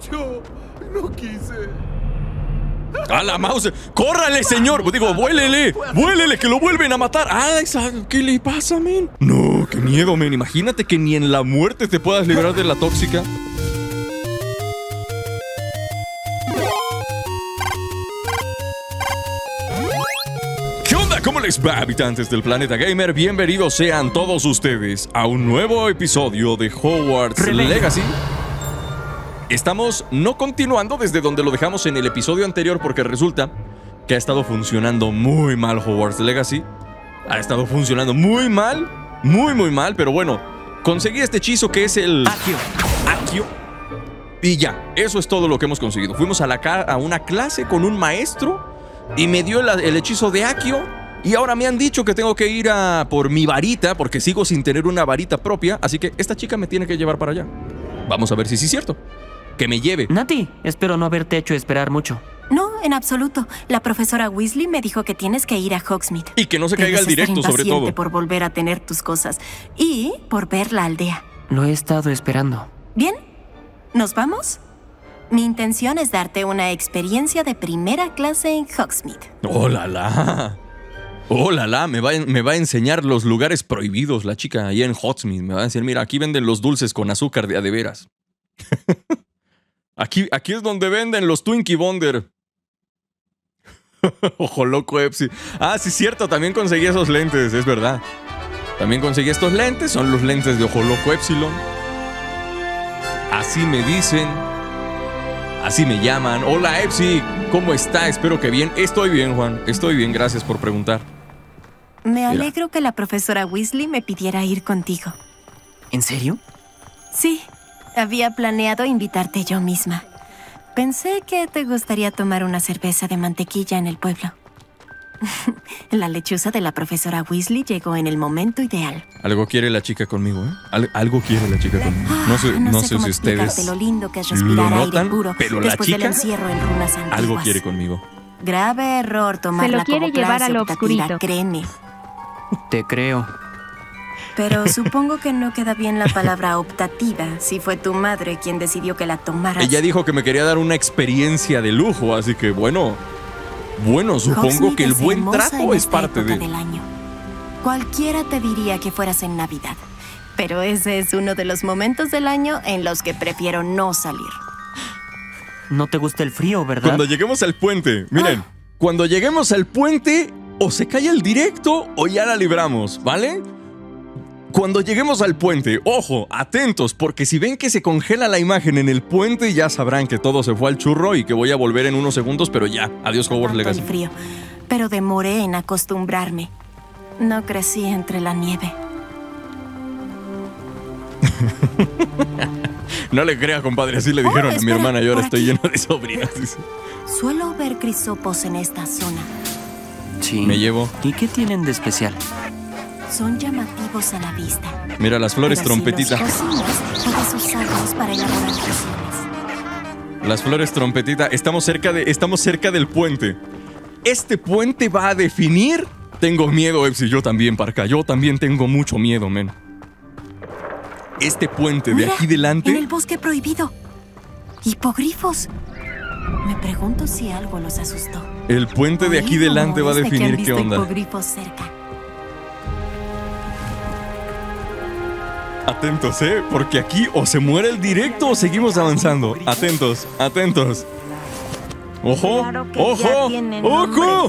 Yo no quise. ¡A la mouse! ¡Córrale, señor! Digo, vuélele, que lo vuelven a matar. ¡Ay, qué le pasa, men! No, qué miedo, men. Imagínate que ni en la muerte te puedas librar de la tóxica. ¿Qué onda? ¿Cómo les va, habitantes del planeta gamer? Bienvenidos sean todos ustedes a un nuevo episodio de Hogwarts Legacy. Estamos no continuando desde donde lo dejamos en el episodio anterior porque resulta que ha estado funcionando muy mal Hogwarts Legacy. Ha estado funcionando muy mal, muy mal, pero bueno, conseguí este hechizo que es el Accio. Y ya, eso es todo lo que hemos conseguido. Fuimos a una clase con un maestro y me dio el hechizo de Accio. Y ahora me han dicho que tengo que ir a por mi varita porque sigo sin tener una varita propia. Así que esta chica me tiene que llevar para allá. Vamos a ver si sí es cierto. Que me lleve. Nati, espero no haberte hecho esperar mucho. No, en absoluto. La profesora Weasley me dijo que tienes que ir a Hogsmeade. Y que no se caiga el directo, sobre todo. Por volver a tener tus cosas. Y por ver la aldea. Lo he estado esperando. ¿Bien? ¿Nos vamos? Mi intención es darte una experiencia de primera clase en Hogsmeade. ¡Oh, la la! ¡Oh, la la! Me va a enseñar los lugares prohibidos la chica ahí en Hogsmeade. Me va a decir, mira, aquí venden los dulces con azúcar de a de veras. Aquí es donde venden los Twinkie Bonder. Ojo loco, Epsi. Ah, sí, cierto, también conseguí esos lentes, es verdad. También conseguí estos lentes, son los lentes de Ojo Loco Epsilon. Así me dicen. Así me llaman. Hola, Epsi, ¿cómo está? Espero que bien. Estoy bien, Juan. Estoy bien, gracias por preguntar. Me alegro que la profesora Weasley me pidiera ir contigo. ¿En serio? Sí. Había planeado invitarte yo misma. Pensé que te gustaría tomar una cerveza de mantequilla en el pueblo. La lechuza de la profesora Weasley llegó en el momento ideal. Algo quiere la chica conmigo, ¿eh? Algo quiere la chica conmigo. No sé si ustedes lo lindo que es respirar lo notan, aire puro pero la después chica del encierro en runas antiguas. algo quiere conmigo. Grave error tomarla como clase optativa, créeme. Te creo. Pero supongo que no queda bien la palabra optativa si fue tu madre quien decidió que la tomaras. Ella dijo que me quería dar una experiencia de lujo, así que bueno, supongo que el buen trato es parte del año. Cualquiera te diría que fueras en Navidad, pero ese es uno de los momentos del año en los que prefiero no salir. No te gusta el frío, ¿verdad? Cuando lleguemos al puente, miren, cuando lleguemos al puente, o se cae el directo o ya la libramos, ¿vale? Cuando lleguemos al puente, ojo, atentos, porque si ven que se congela la imagen en el puente, ya sabrán que todo se fue al churro y que voy a volver en unos segundos, pero ya, adiós Hogwarts Legacy. El frío, pero demoré en acostumbrarme. No crecí entre la nieve. No le crea, compadre, así le dijeron a mi hermana y ahora estoy lleno de sobrinas. Suelo ver crisopos en esta zona. Sí. Me llevo. ¿Y qué tienen de especial? Son llamativos a la vista. Mira, las flores trompetita. Puedes usarlos para elaborar pociones. Las flores trompetita. Estamos cerca del puente. Este puente va a definir. Tengo miedo, Epsi. Yo también, Parca. Yo también tengo mucho miedo, men. Este puente de aquí delante. En el bosque prohibido. Hipogrifos. Me pregunto si algo los asustó. El puente de aquí delante va a definir qué onda. Hipogrifos cerca. Atentos, porque aquí o se muere el directo o seguimos avanzando. Atentos, atentos. ¡Ojo! Claro que ¡Ojo! ¡Ojo!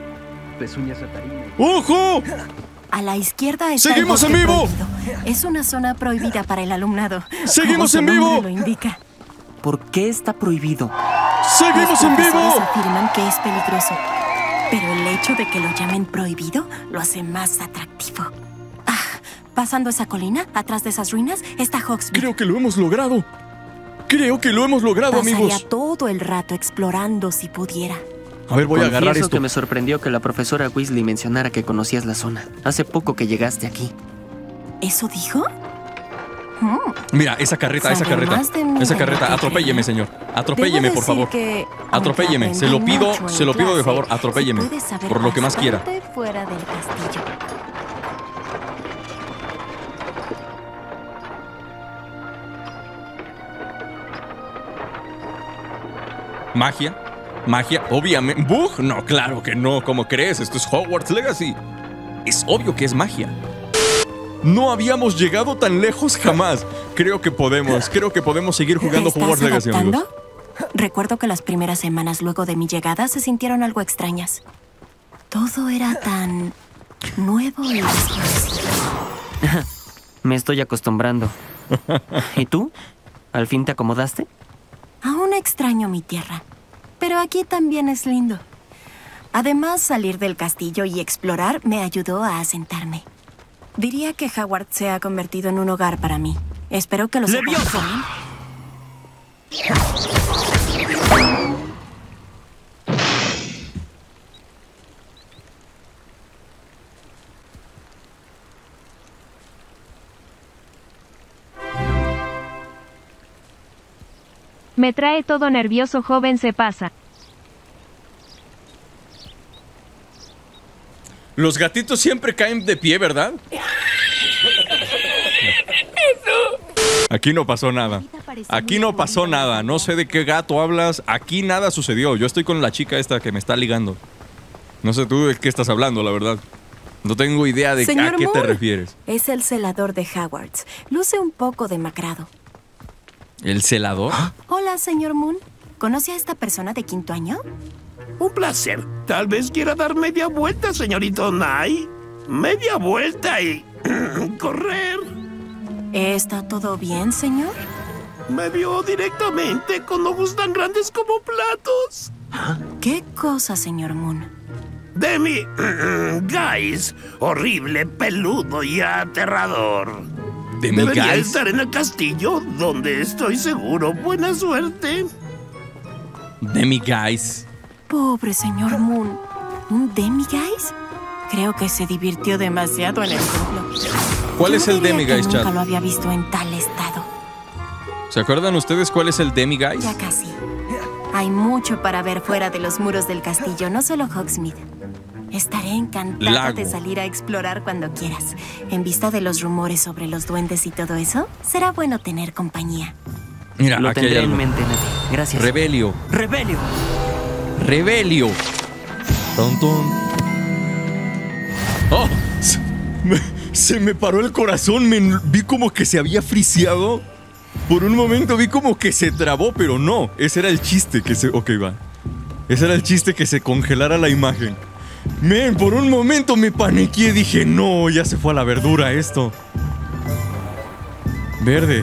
¡Ojo! A la izquierda está ¡Seguimos el en vivo! prohibido. Es una zona prohibida para el alumnado. ¡Seguimos en Como su vivo! nombre lo indica. ¿Por qué está prohibido? ¡Seguimos en vivo! Los profesores afirman que es peligroso, pero el hecho de que lo llamen prohibido lo hace más atractivo. Pasando esa colina, atrás de esas ruinas, está Hogsmeade. Creo que lo hemos logrado. Pasaría amigos. todo el rato explorando si pudiera. A ver, voy a agarrar esto. Que me sorprendió que la profesora Weasley mencionara que conocías la zona. Hace poco que llegaste aquí. ¿Eso dijo? Mira, esa carreta. Atropélleme, señor. Atropélleme, por favor. Atropélleme. Se lo pido de favor. Atropélleme. Por lo que más quiera. Fuera del castillo. ¿Magia? ¿Magia? Obviamente. ¿Bug? No, claro que no. ¿Cómo crees? Esto es Hogwarts Legacy. Es obvio que es magia. No habíamos llegado tan lejos jamás. Creo que podemos seguir jugando Hogwarts Legacy, amigos. Recuerdo que las primeras semanas luego de mi llegada se sintieron algo extrañas. Todo era tan nuevo y desconocido. Me estoy acostumbrando. ¿Y tú? ¿Al fin te acomodaste? Aún extraño mi tierra, pero aquí también es lindo. Además, salir del castillo y explorar me ayudó a asentarme. Diría que Hogwarts se ha convertido en un hogar para mí. Espero que lo sepan ¡Levioso! también. Me trae todo nervioso, joven, se pasa. Los gatitos siempre caen de pie, ¿verdad? Aquí no pasó nada. Aquí no pasó nada. No sé de qué gato hablas. Aquí nada sucedió. Yo estoy con la chica esta que me está ligando. No sé tú de qué estás hablando, la verdad. No tengo idea de a Señor qué te Moore, refieres. es el celador de Hogwarts. Luce un poco demacrado. ¿El celador? Hola, señor Moon. ¿Conoce a esta persona de quinto año? Un placer. Tal vez quiera dar media vuelta, señorito Nye. Media vuelta y... correr. ¿Está todo bien, señor? Me vio directamente con ojos tan grandes como platos. ¿Qué cosa, señor Moon? Demi... Guys. Horrible, peludo y aterrador. Debería ¿Demiguise? estar en el castillo, donde estoy seguro. Buena suerte. Demiguise. Pobre señor Moon. ¿Un demiguise? Creo que se divirtió demasiado en el templo. ¿Cuál es el Yo diría demiguise, que nunca chat? lo había visto en tal estado. ¿Se acuerdan ustedes cuál es el demiguise? Ya casi. Hay mucho para ver fuera de los muros del castillo, no solo Hogsmeade. Estaré encantada Lago. de salir a explorar cuando quieras. En vista de los rumores sobre los duendes y todo eso, será bueno tener compañía. Mira, Lo aquí hay tendré en algo. mente, Nati. Gracias. Rebelio. ¡Rebelio! Rebelio. Ton, ton. ¡Oh! Se me paró el corazón. Vi como que se había friseado. Por un momento vi como que se trabó, pero no. Ese era el chiste que se... Ok, va. Ese era el chiste, que se congelara la imagen. Men, por un momento me paniqué. Dije, no, ya se fue a la verdura esto. Verde.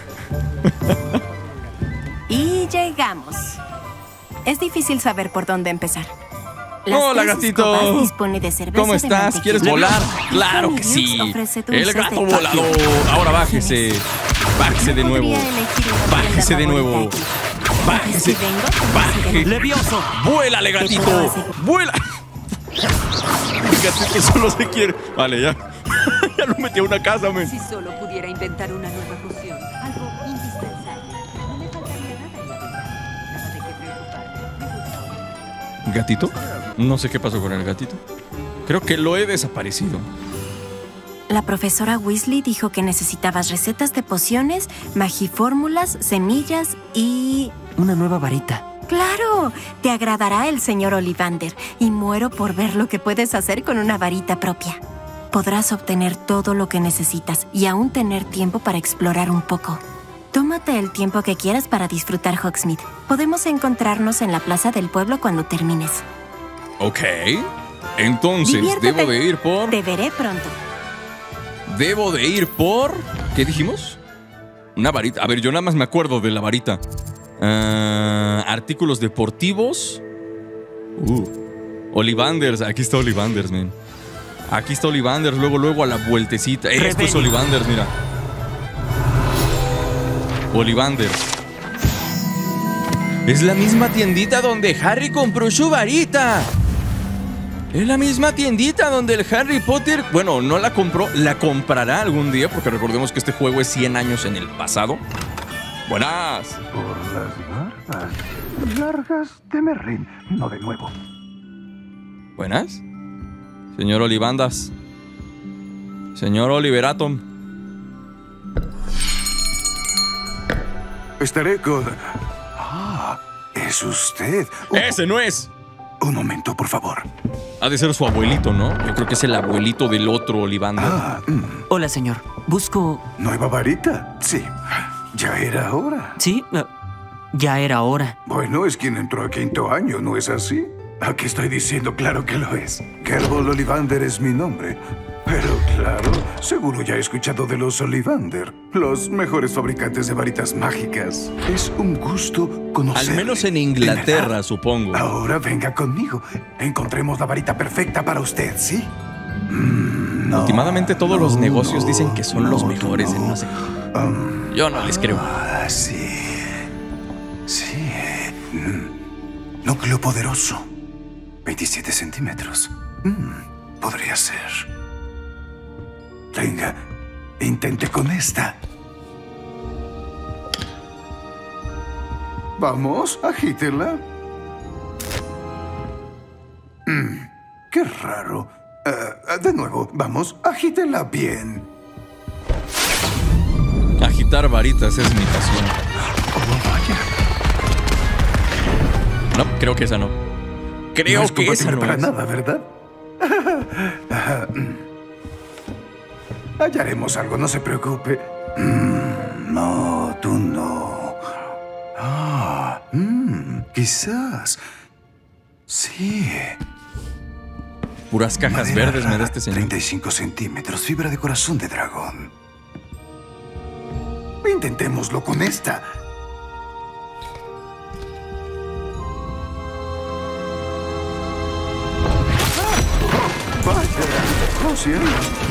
Y llegamos. Es difícil saber por dónde empezar. Hola, Tres gatito. Escobas dispone de cerveza ¿Cómo de estás? mantequilla. ¿Quieres volar? Claro que Leviosa sí. ofrece dulces El gato de volador. Ahora bájese. Bájese de nuevo. Podría elegir una Bájese tienda de nuevo. favorita aquí. Bájese. Si vengo, te Baje. deciré. ¡Levioso! ¡Vuélale, gatito! ¡Vuela! El gatito solo se quiere. Vale, ya. Ya lo metí a una casa, men. Si solo pudiera inventar una nueva poción, algo indispensable, no me faltaría nada en la vida. Nada de qué preocuparme. ¿Gatito? No sé qué pasó con el gatito. Creo que lo he desaparecido. La profesora Weasley dijo que necesitabas recetas de pociones, magifórmulas, semillas y... Una nueva varita. ¡Claro! Te agradará el señor Ollivander y muero por ver lo que puedes hacer con una varita propia. Podrás obtener todo lo que necesitas y aún tener tiempo para explorar un poco. Tómate el tiempo que quieras para disfrutar Hogsmeade. Podemos encontrarnos en la plaza del pueblo cuando termines. Ok. Entonces, Diviértete. debo de ir por... Te veré pronto. Debo de ir por... ¿Qué dijimos? Una varita. A ver, yo nada más me acuerdo de la varita. Artículos deportivos. Ollivanders. Aquí está Ollivanders, man. Aquí está Ollivanders. Luego a la vueltecita. Esto es Ollivanders, mira. Ollivanders. Es la misma tiendita donde Harry compró su varita. Es la misma tiendita donde el Harry Potter... Bueno, no la compró, la comprará algún día, porque recordemos que este juego es 100 años en el pasado. Buenas. Por las barbas largas de Merlin. No de nuevo. Buenas. Señor Ollivandas. Señor Oliveraton. Estaré con... Ah, es usted? ¡Ese no es! Un momento, por favor. Ha de ser su abuelito, ¿no? Yo creo que es el abuelito del otro Ollivander. Hola, señor. Busco... ¿Nueva varita? Sí. Ya era hora. ¿Sí? Ya era hora. Bueno, es quien entró a 5º año, ¿no es así? Aquí estoy diciendo, claro que lo es. Kerbal Ollivander es mi nombre. Pero claro, seguro ya he escuchado de los Ollivander, los mejores fabricantes de varitas mágicas. Es un gusto conocerle. Al menos en Inglaterra, supongo. Ahora venga conmigo. Encontremos la varita perfecta para usted, ¿sí? No, Últimamente todos los negocios dicen que son los mejores en no sé. Yo no les creo. Sí. Sí. Núcleo poderoso. 27 centímetros. Podría ser. Venga, intente con esta. Vamos, agítela. Qué raro. De nuevo, vamos, agítela bien. Agitar varitas es mi pasión. Oh, vaya. No, creo que esa no. Creo No es que esa compatible no para es. nada, ¿verdad? Hallaremos algo, no se preocupe. No, tú no. Quizás. Sí. Puras cajas Madera verdes me da rara, este señor. 35 centímetros, fibra de corazón de dragón. Intentémoslo con esta. Vaya, lo siento.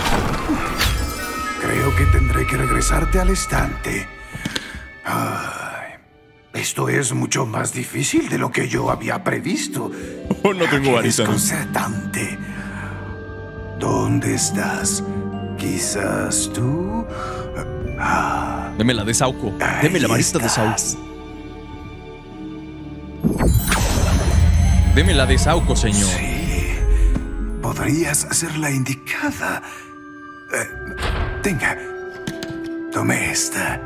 Creo que tendré que regresarte al estante. Ay, esto es mucho más difícil de lo que yo había previsto. Oh, no tengo Qué varita. ¿no? desconcertante. ¿Dónde estás? Quizás tú. Deme la de Sauco. Deme la varita de Sauco. estás. Deme la de Sauco, señor. Sí. Podrías ser la indicada. Tenga. Tome esta.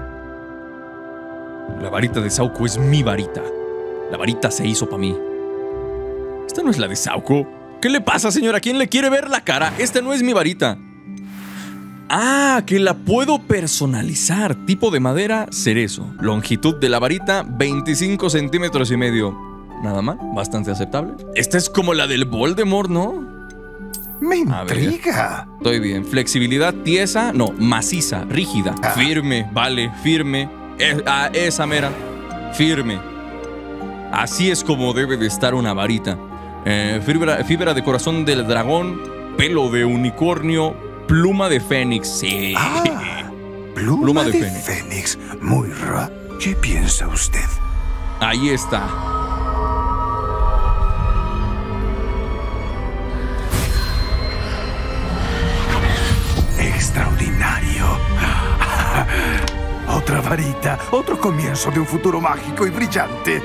La varita de Sauco es mi varita. La varita se hizo para mí. Esta no es la de Sauco. ¿Qué le pasa, señora? ¿Quién le quiere ver la cara? Esta no es mi varita. Ah, que la puedo personalizar. Tipo de madera, cerezo. Longitud de la varita, 25 centímetros y medio. Nada mal, bastante aceptable. Esta es como la del Voldemort, ¿no? Me A ver. intriga. Estoy bien. Flexibilidad tiesa, no, maciza, rígida. Firme, vale, firme. Esa mera. Firme. Así es como debe de estar una varita. Fibra de corazón del dragón, pelo de unicornio, pluma de fénix. Sí. Pluma de de fénix. fénix. Muy raro. ¿Qué piensa usted? Ahí está. Extraordinario. Otra varita, otro comienzo de un futuro mágico y brillante.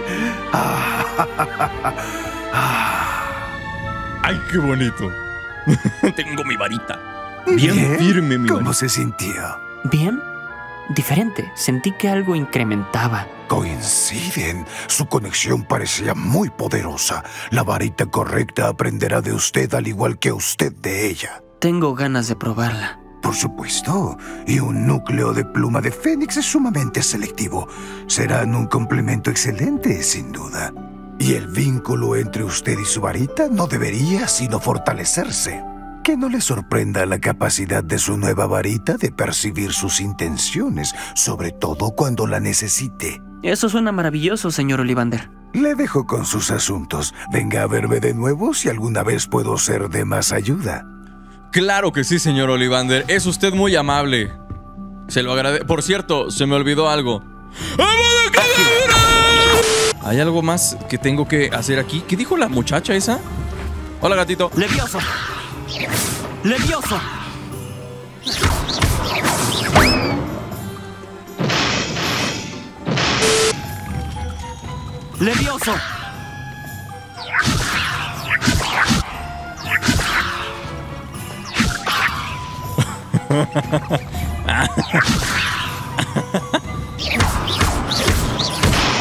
¡Ay, qué bonito! Tengo mi varita. Bien firme, mi ¿Cómo varita. se sintió? ¿Bien? Diferente. Sentí que algo incrementaba. Coinciden. Su conexión parecía muy poderosa. La varita correcta aprenderá de usted al igual que usted de ella. Tengo ganas de probarla. Por supuesto. Y un núcleo de pluma de fénix es sumamente selectivo. Serán un complemento excelente, sin duda. Y el vínculo entre usted y su varita no debería sino fortalecerse. Que no le sorprenda la capacidad de su nueva varita de percibir sus intenciones, sobre todo cuando la necesite. Eso suena maravilloso, señor Ollivander. Le dejo con sus asuntos. Venga a verme de nuevo si alguna vez puedo ser de más ayuda. Claro que sí, señor Ollivander. Es usted muy amable. Se lo agradezco. Por cierto, se me olvidó algo. ¿Hay algo más que tengo que hacer aquí? ¿Qué dijo la muchacha esa? Hola, gatito. ¡Levioso! ¡Levioso! ¡Levioso! ¡Pelas!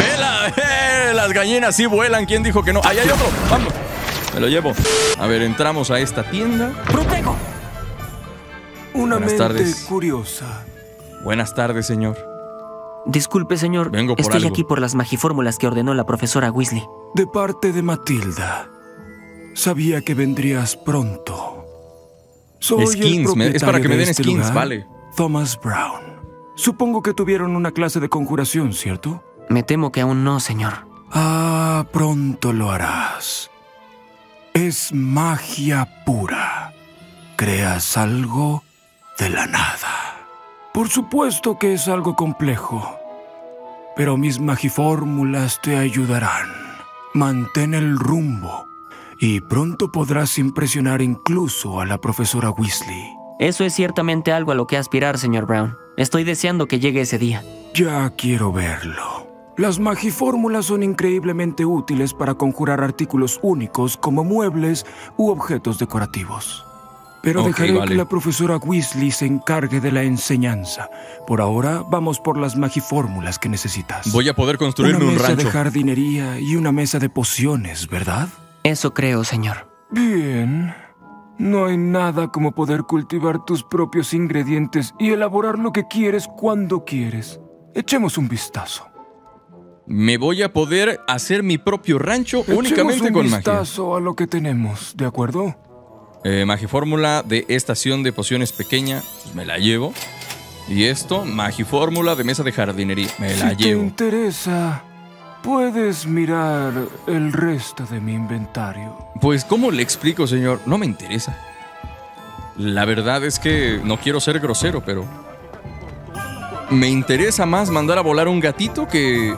Las gallinas sí vuelan. ¿Quién dijo que no? ¡Ahí hay otro! ¡Vamos! Me lo llevo. A ver, entramos a esta tienda. ¡Protejo! Una Buenas mente tardes. curiosa. Buenas tardes, señor. Disculpe, señor. Vengo por Estoy algo. aquí por las magifórmulas que ordenó la profesora Weasley. De parte de Matilda. Sabía que vendrías pronto. Soy Skins, el es para que me den propietario de este skins, lugar, vale. Thomas Brown. Supongo que tuvieron una clase de conjuración, ¿cierto? Me temo que aún no, señor. Ah, pronto lo harás. Es magia pura. Creas algo de la nada. Por supuesto que es algo complejo, pero mis magifórmulas te ayudarán. Mantén el rumbo y pronto podrás impresionar incluso a la profesora Weasley. Eso es ciertamente algo a lo que aspirar, señor Brown. Estoy deseando que llegue ese día. Ya quiero verlo. Las magifórmulas son increíblemente útiles para conjurar artículos únicos como muebles u objetos decorativos. Pero Ok, dejaré vale. que la profesora Weasley se encargue de la enseñanza. Por ahora, vamos por las magifórmulas que necesitas. Voy a poder construirme una un mesa rancho. de jardinería y una mesa de pociones, ¿verdad? Eso creo, señor. Bien. No hay nada como poder cultivar tus propios ingredientes y elaborar lo que quieres cuando quieres. Echemos un vistazo. Me voy a poder hacer mi propio rancho únicamente Echemos con un magia. vistazo a lo que tenemos, ¿de acuerdo? Magifórmula de estación de pociones pequeña, pues me la llevo. Y esto, magifórmula de mesa de jardinería, me la Si te llevo. interesa, puedes mirar el resto de mi inventario. Pues, ¿cómo le explico, señor? No me interesa. La verdad es que no quiero ser grosero, pero me interesa más mandar a volar un gatito que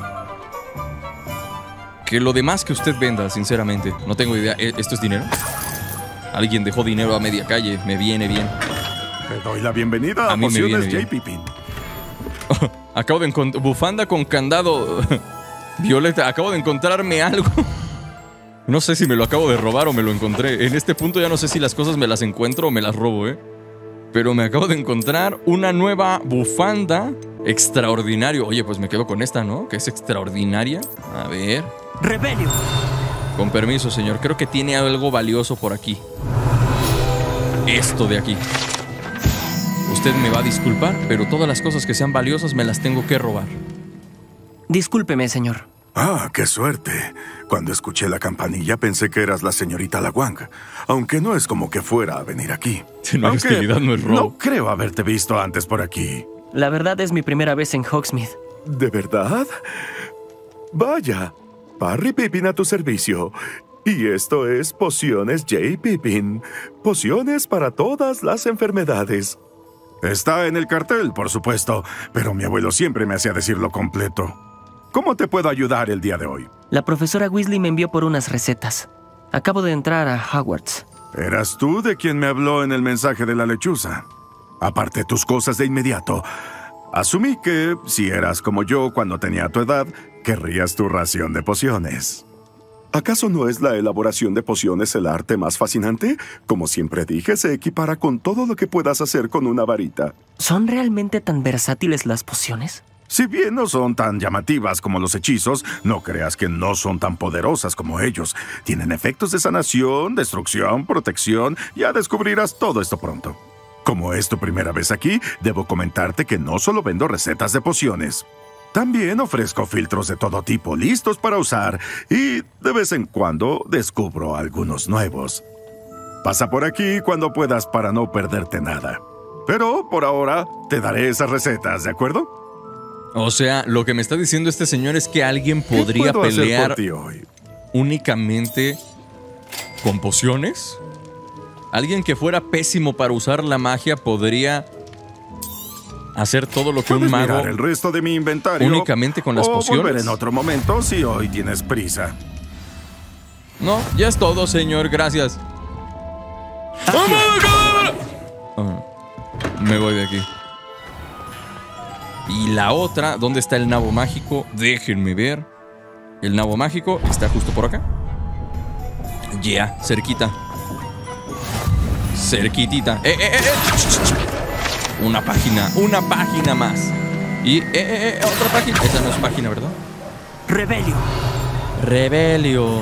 lo demás que usted venda, sinceramente. No tengo idea. ¿Esto es dinero? Alguien dejó dinero a media calle. Me viene bien. Te doy la bienvenida a A mí me Pociones viene J. Pippin. Acabo de encontrar bufanda con candado. Violeta, acabo de encontrarme algo. No sé si me lo acabo de robar o me lo encontré. En este punto ya no sé si las cosas me las encuentro o me las robo, Pero me acabo de encontrar una nueva bufanda extraordinario. Oye, pues me quedo con esta, ¿no? Que es extraordinaria. A ver. ¡Rebelio! Con permiso, señor. Creo que tiene algo valioso por aquí. Esto de aquí. Usted me va a disculpar, pero todas las cosas que sean valiosas me las tengo que robar. Discúlpeme, señor. Ah, qué suerte. Cuando escuché la campanilla pensé que eras la señorita Lawang, aunque no es como que fuera a venir aquí. Si no hay Aunque hostilidad, no es robo. No creo haberte visto antes por aquí. La verdad es mi primera vez en Hogsmeade. ¿De verdad? Vaya, Barry Pippin a tu servicio. Y esto es Pociones J. Pippin. Pociones para todas las enfermedades. Está en el cartel, por supuesto, pero mi abuelo siempre me hacía decirlo completo. ¿Cómo te puedo ayudar el día de hoy? La profesora Weasley me envió por unas recetas. Acabo de entrar a Hogwarts. ¿Eras tú de quien me habló en el mensaje de la lechuza? Aparte tus cosas de inmediato. Asumí que, si eras como yo cuando tenía tu edad, querrías tu ración de pociones. ¿Acaso no es la elaboración de pociones el arte más fascinante? Como siempre dije, se equipara con todo lo que puedas hacer con una varita. ¿Son realmente tan versátiles las pociones? Si bien no son tan llamativas como los hechizos, no creas que no son tan poderosas como ellos. Tienen efectos de sanación, destrucción, protección. Ya descubrirás todo esto pronto. Como es tu primera vez aquí, debo comentarte que no solo vendo recetas de pociones. También ofrezco filtros de todo tipo listos para usar y de vez en cuando descubro algunos nuevos. Pasa por aquí cuando puedas para no perderte nada. Pero por ahora te daré esas recetas, ¿de acuerdo? O sea, lo que me está diciendo este señor es que alguien ¿Qué podría puedo hacer pelear por ti hoy? únicamente con pociones. Alguien que fuera pésimo para usar la magia podría hacer todo lo que un Puedes mago mirar el resto de mi inventario únicamente con las o pociones. volver en otro momento si hoy tienes prisa. No, ya es todo, señor, gracias. Me voy de aquí. Y la otra, ¿dónde está el nabo mágico? Déjenme ver. El nabo mágico está justo por acá. Ya, cerquita. Cerquitita. Una página más. Y otra página. Esa no es página, ¿verdad? Rebelio. Rebelio.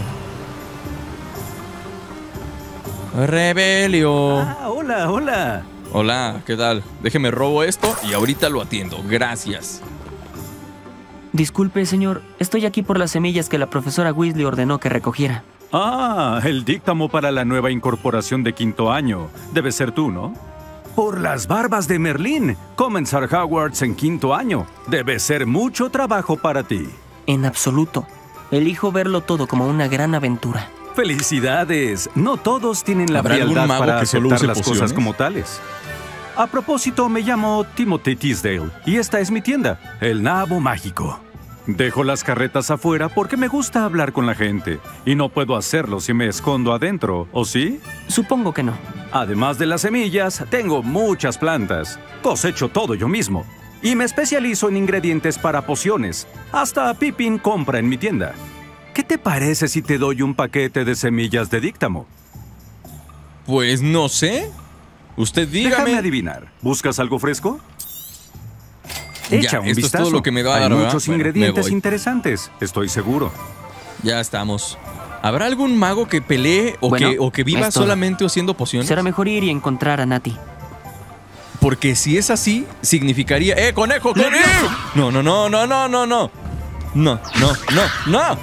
Rebelio. Ah, hola, hola. Hola, ¿qué tal? Déjeme robo esto y ahorita lo atiendo. Gracias. Disculpe, señor. Estoy aquí por las semillas que la profesora Weasley ordenó que recogiera. Ah, el díctamo para la nueva incorporación de quinto año. Debe ser tú, ¿no? Por las barbas de Merlín. Comenzar Hogwarts en quinto año. Debe ser mucho trabajo para ti. En absoluto. Elijo verlo todo como una gran aventura. ¡Felicidades! No todos tienen la ¿Habrá algún frialdad mago para que solo aceptar use las pociones? cosas como tales. A propósito, me llamo Timothy Teasdale y esta es mi tienda, El Nabo Mágico. Dejo las carretas afuera porque me gusta hablar con la gente y no puedo hacerlo si me escondo adentro, ¿o sí? Supongo que no. Además de las semillas, tengo muchas plantas. Cosecho todo yo mismo. Y me especializo en ingredientes para pociones. Hasta Pippin compra en mi tienda. ¿Qué te parece si te doy un paquete de semillas de díctamo? Pues no sé. Usted dígame. Déjame adivinar. ¿Buscas algo fresco? Ya, Echa un esto es vistazo. todo lo que me va a Hay dar, ¿verdad? muchos Bueno, me ingredientes voy. interesantes, estoy seguro. Ya estamos. ¿Habrá algún mago que pelee o, Bueno, que viva es todo. solamente haciendo pociones? Será mejor ir y encontrar a Natty. Porque si es así, significaría... ¡Conejo, conejo! No, no, no, no, no, no, no. No, no, no, no.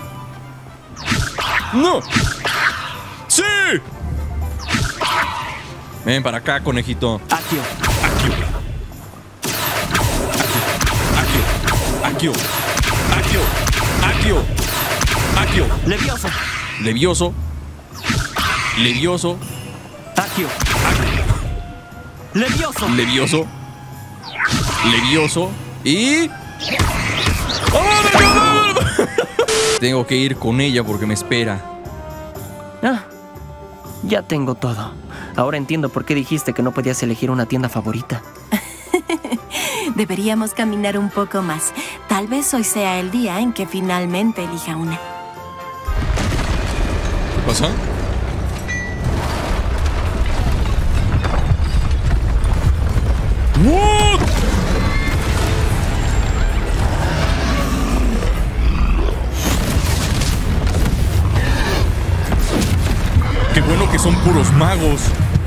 ¡No! ¡Sí! Ven para acá, conejito. Accio. Accio. Accio. Accio. Accio. Levioso. Levioso. Levioso. Accio. Levioso. Levioso. Levioso. Y... Tengo que ir con ella porque me espera. Ah, ya tengo todo. Ahora entiendo por qué dijiste que no podías elegir una tienda favorita. Deberíamos caminar un poco más. Tal vez hoy sea el día en que finalmente elija una. ¿Qué pasa? What? Qué bueno que son puros magos.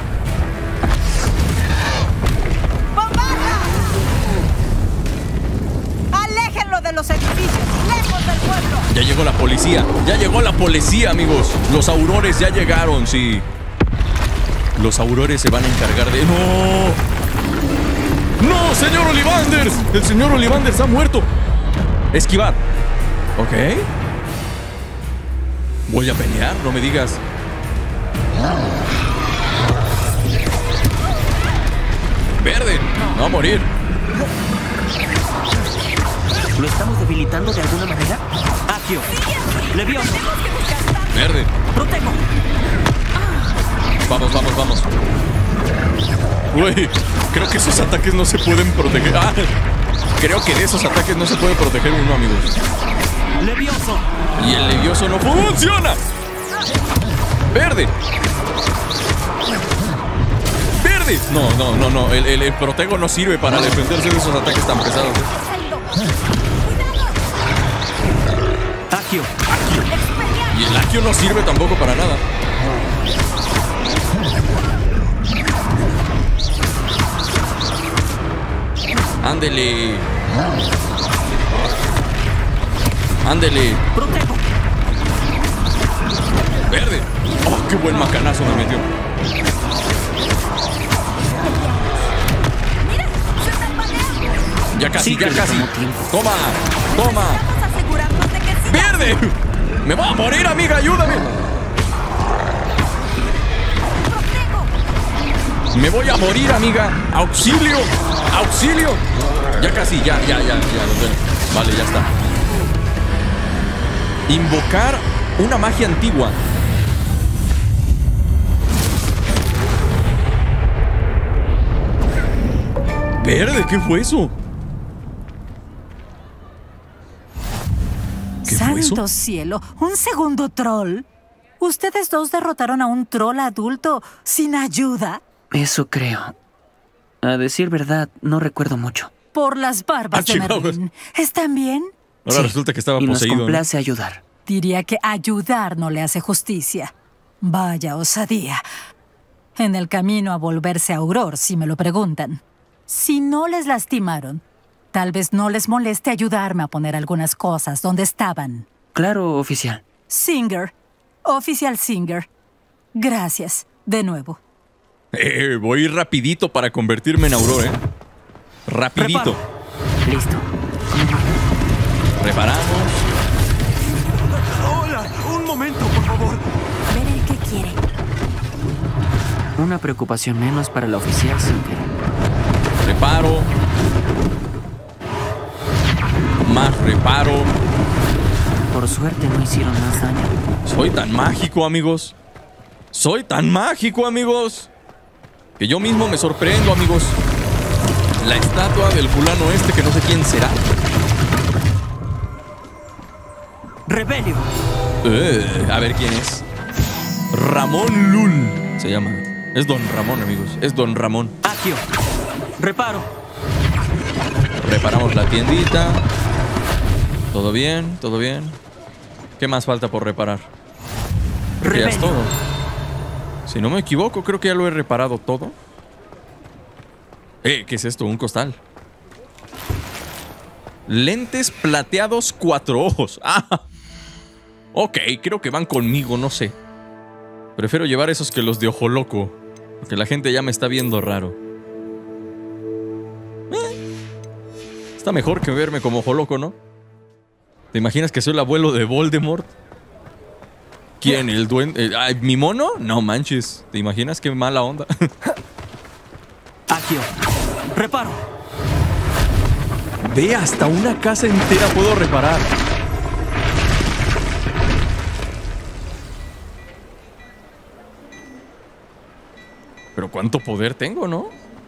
¡Aléjenlo de los edificios! ¡Lejos del pueblo! Ya llegó la policía. Ya llegó la policía, amigos. Los aurores ya llegaron, sí. Los aurores se van a encargar de... ¡No! ¡No, señor Ollivanders! El señor Ollivanders ha muerto. Esquivar. Ok. Voy a pelear, no me digas. Verde. No va a morir. ¿Lo estamos debilitando de alguna manera? Accio. Levioso. Verde. Protego. Vamos, vamos, vamos. Uy, creo que esos ataques no se pueden proteger. Ah, creo que de esos ataques no se puede proteger uno, amigos. Levioso. Y el levioso no funciona. Verde. Verde. No, no, no, no. El protego no sirve para defenderse de esos ataques tan pesados. Accio. Y el Accio no sirve tampoco para nada. Ándele. Ándele. Protego. Verde. Oh, qué buen macanazo me metió. Ya casi, Sí, ya que casi. tomó tiempo. Toma, toma. Vamos a asegurarnos de que sí. ¡Verde! ¡Me voy a morir, amiga! ¡Ayúdame! ¡Me voy a morir, amiga! ¡Auxilio! ¡Auxilio! Ya casi, ya. Vale, ya está. Invocar una magia antigua. Verde, ¿qué fue eso? ¿Qué fue eso? ¡Santo cielo! ¿Un segundo troll? ¿Ustedes dos derrotaron a un troll adulto sin ayuda? Eso creo. A decir verdad, no recuerdo mucho. Por las barbas de chihuahuas. Merlín. ¿Están bien? Ahora Sí, resulta que estaba y poseído. nos ¿no? complace ayudar. Diría que ayudar no le hace justicia. Vaya osadía. En el camino a volverse Auror, si me lo preguntan. Si no les lastimaron, tal vez no les moleste ayudarme a poner algunas cosas donde estaban. Claro, oficial. Singer. Oficial Singer. Gracias. De nuevo. Voy rapidito para convertirme en Auror, Rapidito. Listo. Reparamos. Hola, un momento, por favor. Veré qué quiere. Una preocupación menos para la oficial Singer. Reparo. Más reparo. Por suerte no hicieron más daño. Soy tan mágico, amigos. Soy tan mágico, amigos. Que yo mismo me sorprendo, amigos. La estatua del fulano este que no sé quién será. ¡Rebelio! A ver quién es. Ramón Lul se llama. Es Don Ramón, amigos. Es Don Ramón. Agio. Reparo. Reparamos la tiendita. Todo bien, todo bien. ¿Qué más falta por reparar? Ya es todo. Si no me equivoco, creo que ya lo he reparado todo. ¿Qué es esto? Un costal. Lentes plateados 4 ojos. Ah. Ok, creo que van conmigo, no sé. Prefiero llevar esos que los de ojo loco, porque la gente ya me está viendo raro. Está mejor que verme como ojo loco, ¿no? ¿Te imaginas que soy el abuelo de Voldemort? ¿Quién? ¿El duende? ¿Mi mono? No manches. ¿Te imaginas qué mala onda? Agio. Reparo. Ve, hasta una casa entera puedo reparar. Pero cuánto poder tengo, ¿no?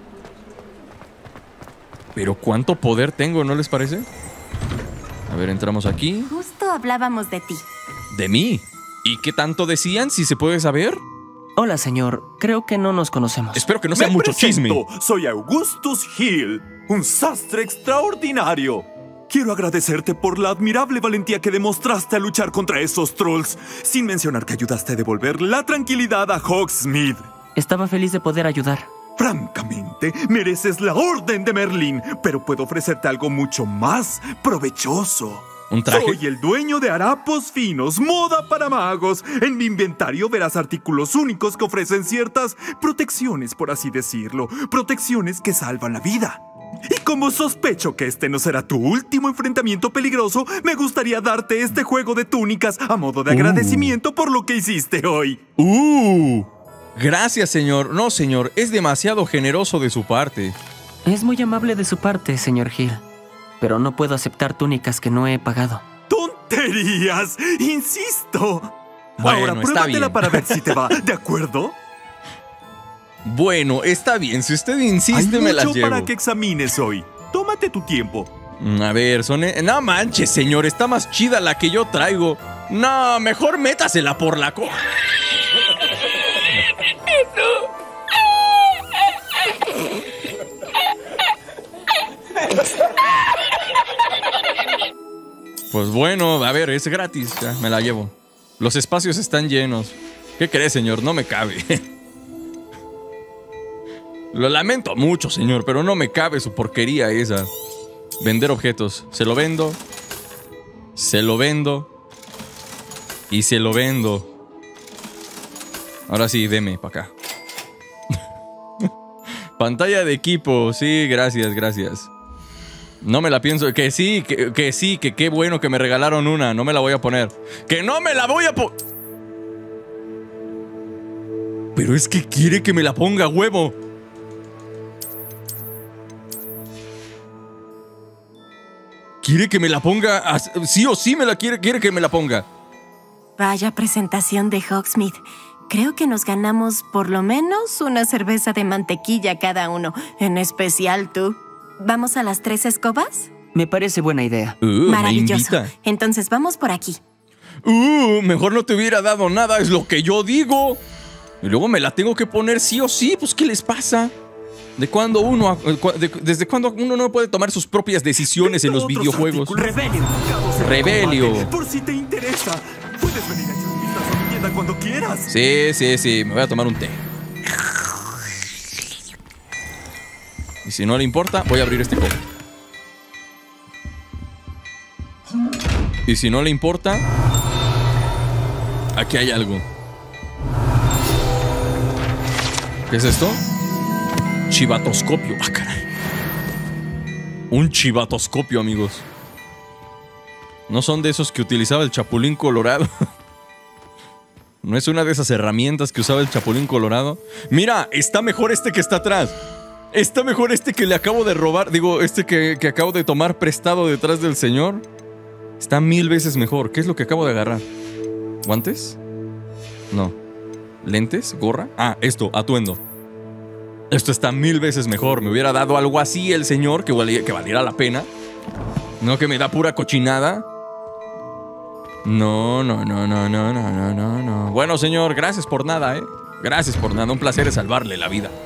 Pero cuánto poder tengo, ¿no les parece? A ver, entramos aquí. Justo hablábamos de ti. ¿De mí? ¿Y qué tanto decían, si se puede saber? Hola, señor. Creo que no nos conocemos. Espero que no sea mucho chisme. Soy Augustus Hill, un sastre extraordinario. Quiero agradecerte por la admirable valentía que demostraste al luchar contra esos trolls, sin mencionar que ayudaste a devolver la tranquilidad a Hogsmeade. Estaba feliz de poder ayudar. Francamente, mereces la Orden de Merlín, pero puedo ofrecerte algo mucho más provechoso. ¿Un traje? Soy el dueño de harapos finos, moda para magos. En mi inventario verás artículos únicos que ofrecen ciertas protecciones, por así decirlo. Protecciones que salvan la vida. Y como sospecho que este no será tu último enfrentamiento peligroso, me gustaría darte este juego de túnicas a modo de agradecimiento por lo que hiciste hoy. Gracias, señor. No, señor, es demasiado generoso de su parte. Es muy amable de su parte, señor Hill. Pero no puedo aceptar túnicas que no he pagado. ¡Tonterías! ¡Insisto! Bueno, ahora está pruébatela bien. para ver si te va, ¿de acuerdo? Bueno, está bien. Si usted insiste, Hay me las mucho llevo. para que examines hoy. Tómate tu tiempo. A ver, son... No manches, señor. Está más chida la que yo traigo. No, mejor métasela por la co... Pues bueno, a ver, es gratis, ya, me la llevo. Los espacios están llenos. ¿Qué crees, señor? No me cabe. Lo lamento mucho, señor, pero no me cabe su porquería esa. Vender objetos. Se lo vendo. Se lo vendo. Y se lo vendo. Ahora sí, deme para acá. Pantalla de equipo. Sí, gracias, gracias. No me la pienso. Que sí, que qué bueno que me regalaron una. No me la voy a poner. ¡Que no me la voy a poner! Pero es que quiere que me la ponga, huevo. Quiere que me la ponga. Sí o sí me la quiere que me la ponga. Vaya presentación de Hogsmeade. Creo que nos ganamos por lo menos una cerveza de mantequilla cada uno. En especial tú. ¿Vamos a las 3 escobas? Me parece buena idea. Maravilloso. Entonces vamos por aquí. Mejor no te hubiera dado nada, es lo que yo digo. Y luego me la tengo que poner sí o sí, pues ¿qué les pasa? ¿Desde cuándo uno no puede tomar sus propias decisiones en los videojuegos? Rebelio. Por si te interesa, puedes venir a echar un vistazo a mi tienda cuando quieras. Sí, me voy a tomar un té. Y si no le importa, voy a abrir este cofre. Y si no le importa, aquí hay algo. ¿Qué es esto? Chivatoscopio. Ah, caray. Un chivatoscopio, amigos. No son de esos que utilizaba el Chapulín Colorado. No es una de esas herramientas que usaba el Chapulín Colorado. Mira, está mejor este que está atrás. Está mejor este que le acabo de robar. Digo, este que acabo de tomar prestado detrás del señor. Está 1000 veces mejor. ¿Qué es lo que acabo de agarrar? ¿Guantes? No. ¿Lentes? ¿Gorra? Ah, esto, atuendo. Esto está 1000 veces mejor. Me hubiera dado algo así el señor que valiera la pena. No, que me da pura cochinada. No. Bueno, señor, gracias por nada, Gracias por nada. Un placer es salvarle la vida.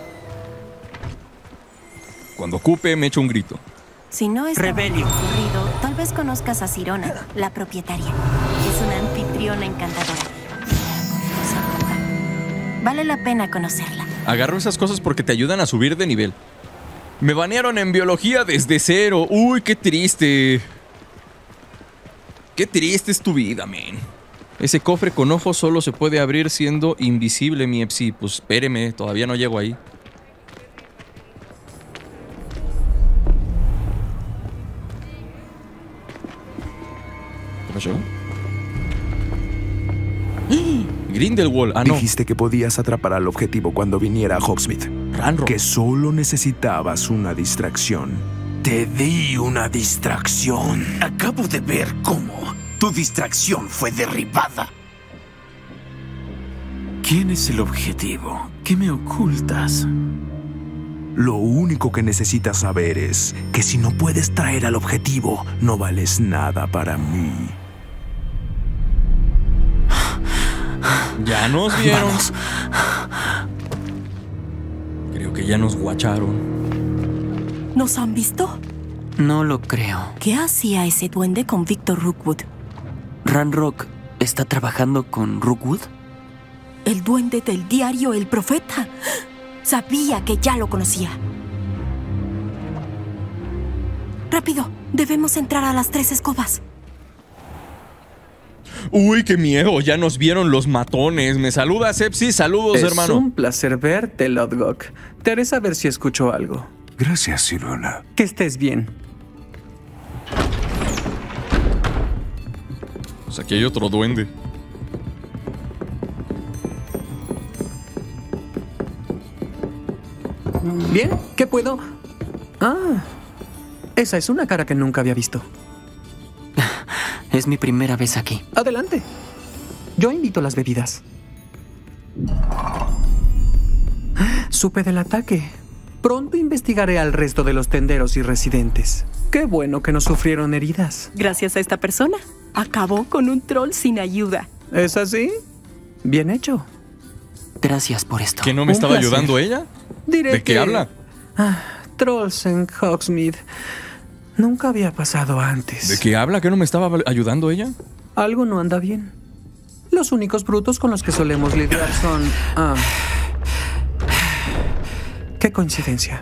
Cuando ocupe, me echo un grito. Si no es ocurrido, tal vez conozcas a Sirona, la propietaria. Es una anfitriona encantadora. Vale la pena conocerla. Agarro esas cosas porque te ayudan a subir de nivel. Me banearon en biología desde cero. Uy, qué triste. Qué triste es tu vida, men. Ese cofre con ojos solo se puede abrir siendo invisible, mi Epsi. Pues espéreme, todavía no llego ahí. ¿Qué pasó? Grindelwald, ah no. Dijiste que podías atrapar al objetivo cuando viniera a Hogsmeade. Ranrock. Que solo necesitabas una distracción. Te di una distracción. Acabo de ver cómo tu distracción fue derribada. ¿Quién es el objetivo? ¿Qué me ocultas? Lo único que necesitas saber es que si no puedes traer al objetivo, no vales nada para mí. Ya nos vieron. Vamos. Creo que ya nos guacharon. ¿Nos han visto? No lo creo. ¿Qué hacía ese duende con Victor Rookwood? ¿Ranrock está trabajando con Rookwood? El duende del diario El Profeta. Sabía que ya lo conocía. Rápido, debemos entrar a las 3 escobas. Uy, qué miedo, ya nos vieron los matones. Me saluda Sepsi, saludos, hermano. Es un placer verte, Lodgok. Te haré saber si escucho algo. Gracias, Sirona. Que estés bien. Pues aquí hay otro duende. Bien, ¿qué puedo? Ah, esa es una cara que nunca había visto. Es mi primera vez aquí. Adelante. Yo invito las bebidas. Supe del ataque. Pronto investigaré al resto de los tenderos y residentes. Qué bueno que no sufrieron heridas. Gracias a esta persona, acabó con un troll sin ayuda. ¿Es así? Bien hecho. Gracias por esto. ¿Que no me estaba ayudando ella? Diré ¿De qué habla? Trolls en Hogsmeade. Nunca había pasado antes. ¿De qué habla? ¿Que no me estaba ayudando ella? Algo no anda bien. Los únicos brutos con los que solemos lidiar son... qué coincidencia.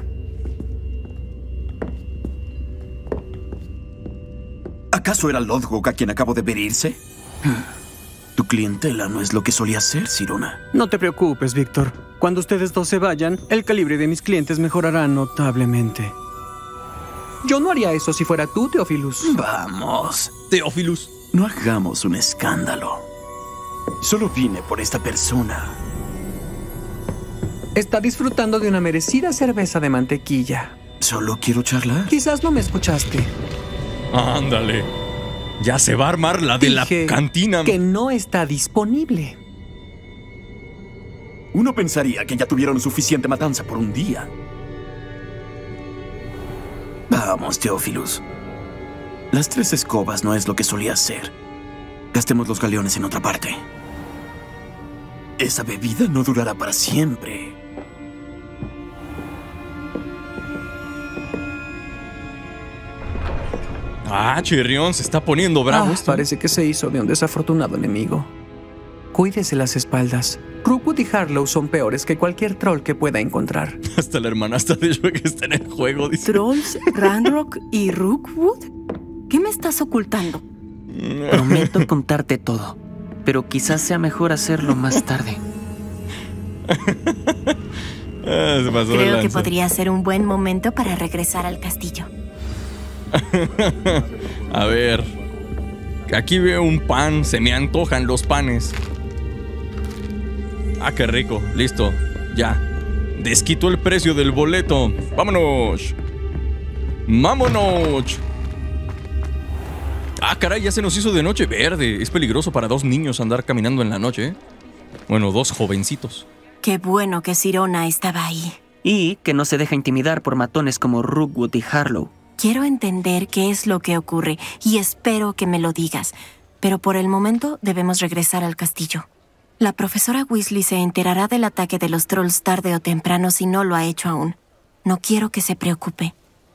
¿Acaso era Lodgok a quien acabo de ver irse? Tu clientela no es lo que solía ser, Sirona. No te preocupes, Víctor. Cuando ustedes dos se vayan, el calibre de mis clientes mejorará notablemente. Yo no haría eso si fuera tú, Teófilus. Vamos. Teófilus. No hagamos un escándalo. Solo vine por esta persona. Está disfrutando de una merecida cerveza de mantequilla. Solo quiero charlar. Quizás no me escuchaste. Ándale. Ya se va a armar la de la cantina. Que no está disponible. Uno pensaría que ya tuvieron suficiente matanza por un día. Vamos, Teófilus. Las 3 escobas no es lo que solía ser. Gastemos los galeones en otra parte. Esa bebida no durará para siempre. Ah, Chirrión, se está poniendo bravo esto. Parece que se hizo de un desafortunado enemigo. Cuídese las espaldas. Rookwood y Harlow son peores que cualquier troll que pueda encontrar. Hasta la hermanastra de Shrek está en el juego, dice. ¿Trolls, Ranrock y Rookwood? ¿Qué me estás ocultando? Prometo contarte todo, pero quizás sea mejor hacerlo más tarde. Se pasó de Creo lanza. que podría ser un buen momento para regresar al castillo. A ver. Aquí veo un pan. Se me antojan los panes. Ah, qué rico. Listo. Ya. Desquito el precio del boleto. Vámonos. Vámonos. Ah, caray, ya se nos hizo de noche verde. Es peligroso para 2 niños andar caminando en la noche, ¿eh? Bueno, 2 jovencitos. Qué bueno que Sirona estaba ahí. Y que no se deja intimidar por matones como Rookwood y Harlow. Quiero entender qué es lo que ocurre y espero que me lo digas. Pero por el momento debemos regresar al castillo. La profesora Weasley se enterará del ataque de los trolls tarde o temprano si no lo ha hecho aún. No quiero que se preocupe.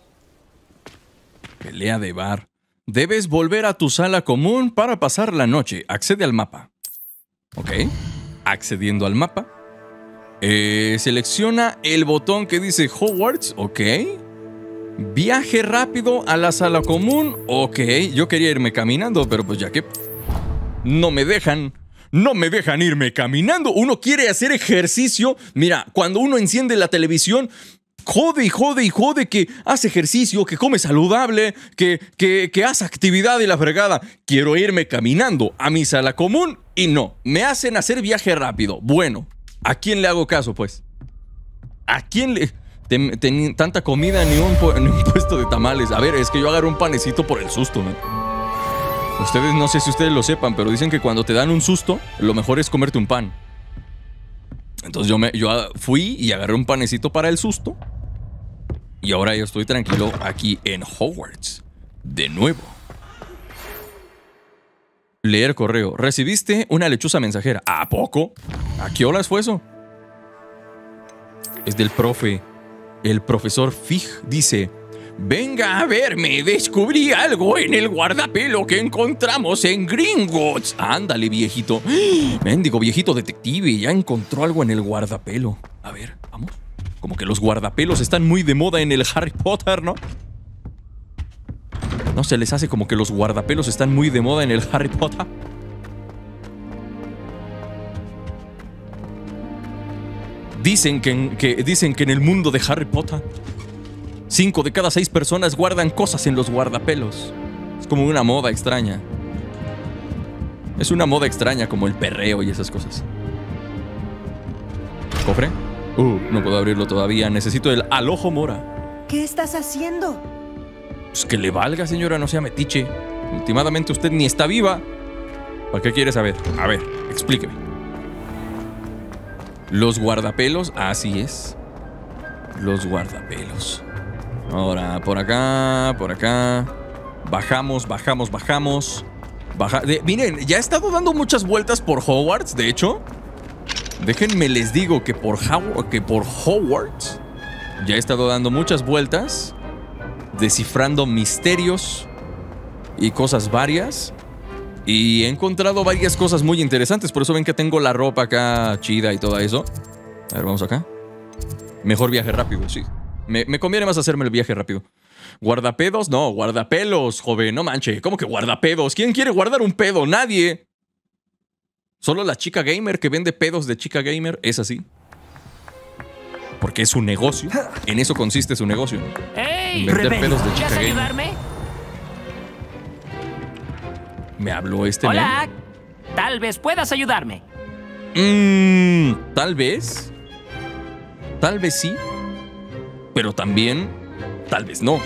Pelea de bar. Debes volver a tu sala común para pasar la noche. Accede al mapa. Ok. Accediendo al mapa. Selecciona el botón que dice Hogwarts. Ok. Viaje rápido a la sala común. Ok. Yo quería irme caminando, pero pues ya que no me dejan. No me dejan irme caminando. Uno quiere hacer ejercicio. Mira, cuando uno enciende la televisión, jode y jode y jode que hace ejercicio, que come saludable, que hace actividad y la fregada. Quiero irme caminando a mi sala común y no. Me hacen hacer viaje rápido. Bueno, ¿a quién le hago caso, pues? ¿A quién le...? Tanta comida ni un puesto de tamales. A ver, es que yo agarré un panecito por el susto, ¿no? Ustedes, no sé si ustedes lo sepan, pero dicen que cuando te dan un susto, lo mejor es comerte un pan. Entonces yo fui y agarré un panecito para el susto. Y ahora yo estoy tranquilo aquí en Hogwarts. De nuevo. Leer correo. Recibiste una lechuza mensajera. ¿A poco? ¿A qué horas fue eso? Es del profe. El profesor Fig dice... Venga a verme, descubrí algo en el guardapelo que encontramos en Gringotts. Ándale, viejito. Mendigo viejito detective, ya encontró algo en el guardapelo. A ver, vamos. Como que los guardapelos están muy de moda en el Harry Potter, ¿no? ¿No se les hace como que los guardapelos están muy de moda en el Harry Potter? Dicen que en el mundo de Harry Potter 5 de cada 6 personas guardan cosas en los guardapelos. Es como una moda extraña. Es una moda extraña como el perreo y esas cosas. ¿Cofre? No puedo abrirlo todavía. Necesito el alojo mora. ¿Qué estás haciendo? Pues que le valga, señora, no sea metiche. Últimamente usted ni está viva. ¿Para qué quiere saber? A ver, explíqueme. Los guardapelos, así es. Los guardapelos. Ahora, por acá, por acá. Bajamos. Miren, ya he estado dando muchas vueltas por Hogwarts, de hecho. Déjenme les digo que por Hogwarts ya he estado dando muchas vueltas, descifrando misterios y cosas varias. Y he encontrado varias cosas muy interesantes. Por eso ven que tengo la ropa acá chida y todo eso. A ver, vamos acá. Mejor viaje rápido, sí. Me conviene más hacerme el viaje rápido. ¿Guardapedos? No, guardapelos, joven, no manche. ¿Cómo que guardapedos? ¿Quién quiere guardar un pedo? Nadie. Solo la chica gamer que vende pedos de chica gamer es así. Porque es su negocio. En eso consiste su negocio. ¡Ey! Vender pedos de chica ¿Quieres gamer. ayudarme? ¿Me habló este Hola. Tal vez puedas ayudarme. Tal vez. Tal vez sí. Pero también, tal vez no.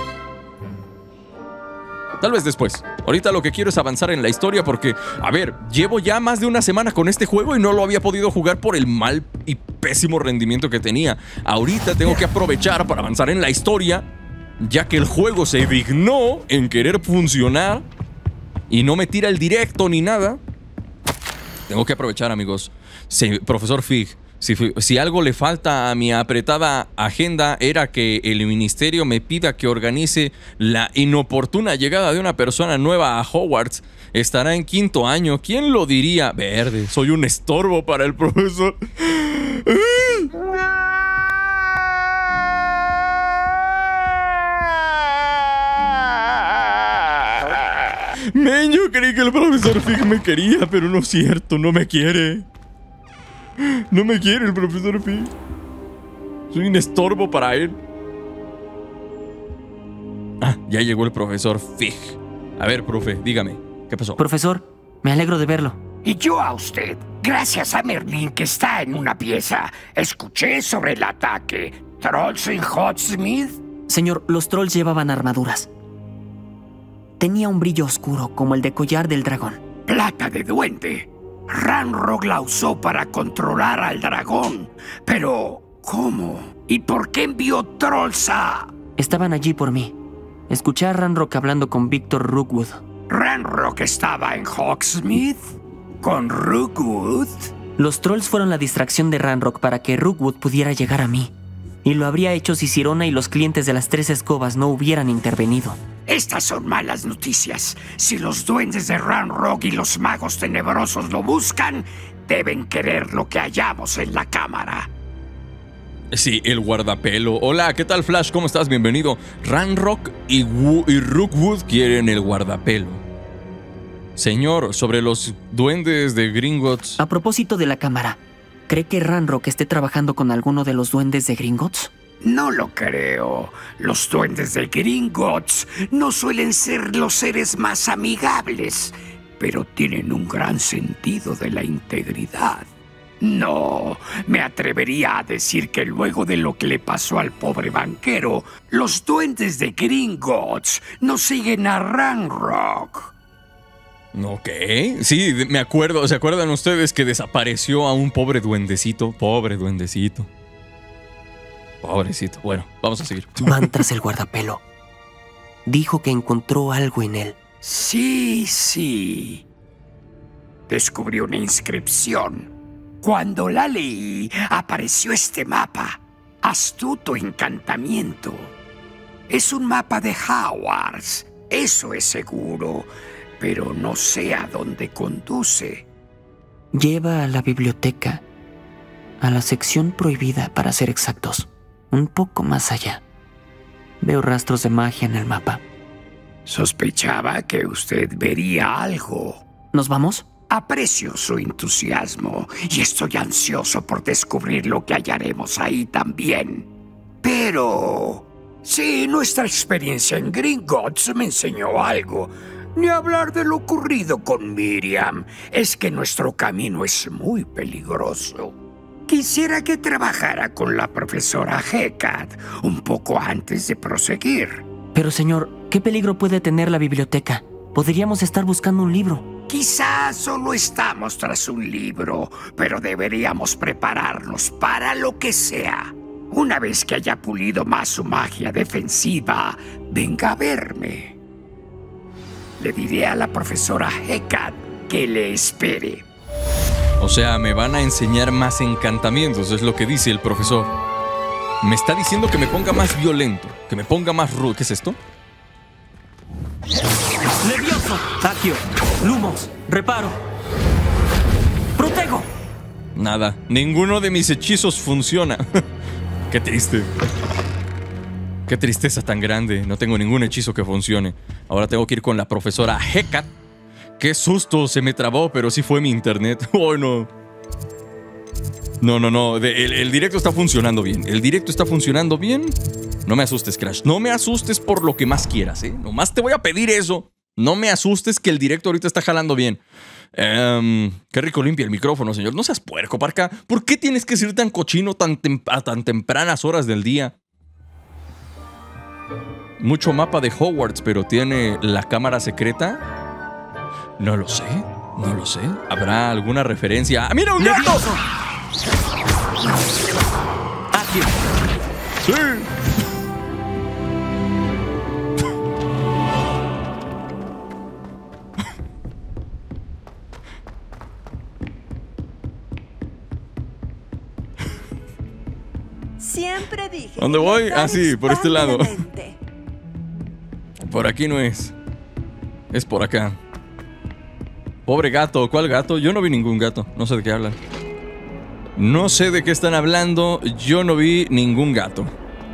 Tal vez después. Ahorita lo que quiero es avanzar en la historia porque, a ver, llevo ya más de una semana con este juego y no lo había podido jugar por el mal y pésimo rendimiento que tenía. Ahorita tengo que aprovechar para avanzar en la historia, ya que el juego se dignó en querer funcionar y no me tira el directo ni nada. Tengo que aprovechar, amigos. Sí, profesor Fig, Si algo le falta a mi apretada agenda era que el ministerio me pida que organice la inoportuna llegada de una persona nueva a Hogwarts. Estará en 5º año. ¿Quién lo diría? Verde, soy un estorbo para el profesor. Men, yo creí que el profesor Fig me quería, pero no es cierto, no me quiere. No me quiere el profesor Fig. Soy un estorbo para él. Ah, ya llegó el profesor Fig. A ver, profe, dígame, ¿qué pasó? Profesor, me alegro de verlo. Y yo a usted, gracias a Merlín que está en una pieza, escuché sobre el ataque. ¿Trolls en Hogsmeade? Señor, los trolls llevaban armaduras. Tenía un brillo oscuro, como el de collar del dragón. Plata de duende. Ranrock la usó para controlar al dragón. Pero, ¿cómo? ¿Y por qué envió trolls a...? Estaban allí por mí. Escuché a Ranrock hablando con Victor Rookwood. ¿Ranrock estaba en Hogsmeade? ¿Con Rookwood? Los trolls fueron la distracción de Ranrock para que Rookwood pudiera llegar a mí. Y lo habría hecho si Sirona y los clientes de las 3 escobas no hubieran intervenido. Estas son malas noticias. Si los duendes de Ranrock y los magos tenebrosos lo buscan, deben querer lo que hallamos en la cámara. Sí, el guardapelo. Hola, ¿qué tal, Flash? ¿Cómo estás? Bienvenido. Ranrock y Rookwood quieren el guardapelo. Señor, sobre los duendes de Gringotts... A propósito de la cámara, ¿cree que Ranrock esté trabajando con alguno de los duendes de Gringotts? No lo creo. Los duendes de Gringotts no suelen ser los seres más amigables, pero tienen un gran sentido de la integridad. No, me atrevería a decir que luego de lo que le pasó al pobre banquero, los duendes de Gringotts no siguen a Ranrock. Ok, sí, me acuerdo. ¿Se acuerdan ustedes que desapareció a un pobre duendecito? Pobre duendecito. Pobrecito. Bueno, vamos a seguir. Van tras el guardapelo. Dijo que encontró algo en él. Sí. Descubrí una inscripción. Cuando la leí, apareció este mapa. Astuto encantamiento. Es un mapa de Hogwarts. Eso es seguro. Pero no sé a dónde conduce. Lleva a la biblioteca. A la sección prohibida, para ser exactos. Un poco más allá. Veo rastros de magia en el mapa. Sospechaba que usted vería algo. ¿Nos vamos? Aprecio su entusiasmo y estoy ansioso por descubrir lo que hallaremos ahí también. Pero... sí, nuestra experiencia en Gringotts me enseñó algo. Ni hablar de lo ocurrido con Miriam. Es que nuestro camino es muy peligroso. Quisiera que trabajara con la profesora Hecat un poco antes de proseguir. Pero señor, ¿qué peligro puede tener la biblioteca? Podríamos estar buscando un libro. Quizás solo estamos tras un libro, pero deberíamos prepararnos para lo que sea. Una vez que haya pulido más su magia defensiva, venga a verme. Le diré a la profesora Hecat que le espere. O sea, me van a enseñar más encantamientos, es lo que dice el profesor. Me está diciendo que me ponga más violento, que me ponga más rudo. ¿Qué es esto? ¡Levioso! ¡Accio! ¡Lumos! ¡Reparo! ¡Protego! Nada, ninguno de mis hechizos funciona. Qué triste. Qué tristeza tan grande. No tengo ningún hechizo que funcione. Ahora tengo que ir con la profesora Hecat. Qué susto, se me trabó, pero sí fue mi internet. Oh, no. No. El directo está funcionando bien. El directo está funcionando bien. No me asustes, Crash. No me asustes por lo que más quieras, ¿eh? Nomás te voy a pedir eso. No me asustes que el directo ahorita está jalando bien. Qué rico limpia el micrófono, señor. No seas puerco, Parca. ¿Por qué tienes que ser tan cochino a tan tempranas horas del día? Mucho mapa de Hogwarts, pero ¿tiene la cámara secreta? No lo sé. ¿Habrá alguna referencia? ¡Ah, mira, un gato! ¡Accio! ¡Sí! Siempre dije. ¿Dónde voy? notar Ah, sí, por este lado. expande la mente. Por aquí no es. Es por acá. Pobre gato. ¿Cuál gato? Yo no vi ningún gato. No sé de qué hablan. No sé de qué están hablando. Yo no vi ningún gato.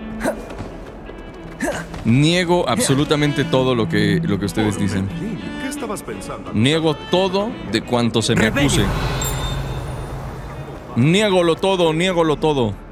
Niego absolutamente todo lo que ustedes dicen. ¿Qué estabas pensando? Niego todo de cuanto se me acuse. Niégolo todo, niégolo todo.